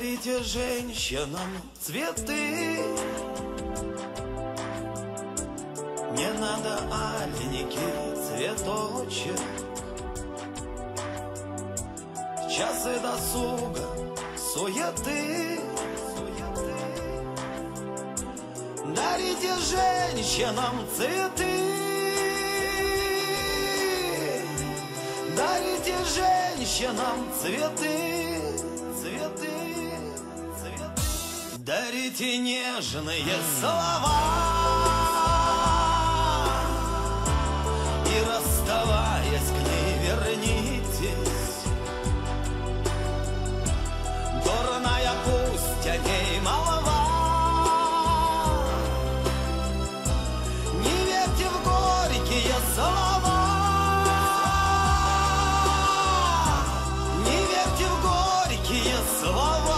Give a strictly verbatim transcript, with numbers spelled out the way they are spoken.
Дарите женщинам цветы. Не надо аленький цветочек. В часы досуга суеты. Дарите женщинам цветы. Дарите женщинам цветы. Цветы, цветы. Дарите нежные слова. И расставаясь к ней вернитесь. Дурная пусть о ней молва. Не верьте в горькие слова. Не верьте в горькие слова.